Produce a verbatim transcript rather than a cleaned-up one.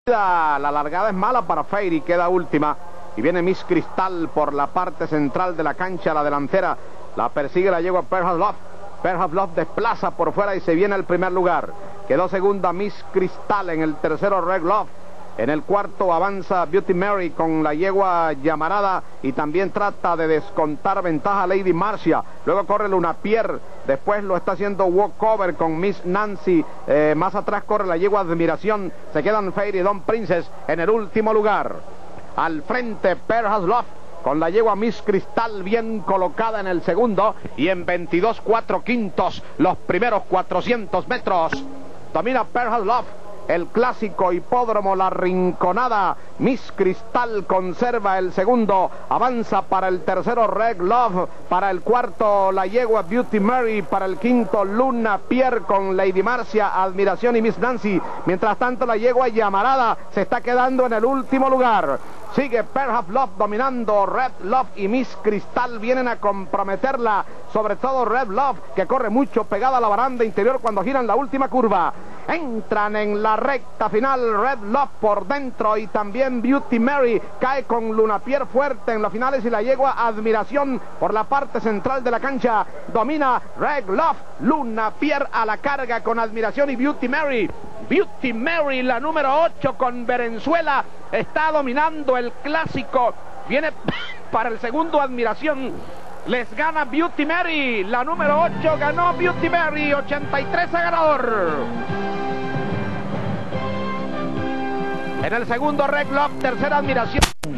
La largada es mala para Fairy, queda última. Y viene Miss Cristal por la parte central de la cancha, la delantera. La persigue la yegua Perhaps Love. Perhaps Love desplaza por fuera y se viene al primer lugar. Quedó segunda Miss Cristal, en el tercero Red Love. En el cuarto avanza Beauty Mary con la yegua Llamarada y también trata de descontar ventaja Lady Marcia. Luego corre Luna Pierre, después lo está haciendo Walkover con Miss Nancy. Eh, más atrás corre la yegua Admiración. Se quedan Fairy y Don Princess en el último lugar. Al frente Perhaps Love con la yegua Miss Cristal bien colocada en el segundo y en veintidós cuatro quintos los primeros cuatrocientos metros. Domina Perhaps Love. El clásico hipódromo La Rinconada. Miss Cristal conserva el segundo. Avanza para el tercero Red Love. Para el cuarto la yegua Beauty Mary. Para el quinto Luna Pierre con Lady Marcia, Admiración y Miss Nancy. Mientras tanto la yegua Llamarada se está quedando en el último lugar. Sigue Perhaps Love dominando. Red Love y Miss Cristal vienen a comprometerla. Sobre todo Red Love, que corre mucho pegada a la baranda interior cuando giran la última curva. Entran en la recta final Red Love por dentro y también Beauty Mary. Cae con Luna Pierre fuerte en los finales y la yegua Admiración por la parte central de la cancha. Domina Red Love. Luna Pierre a la carga con Admiración y Beauty Mary. Beauty Mary, la número ocho con Venezuela, está dominando el clásico. Viene para el segundo Admiración. Les gana Beauty Mary. La número ocho ganó Beauty Mary. ochenta y tres a ganador. En el segundo Red Love, tercera Admiración.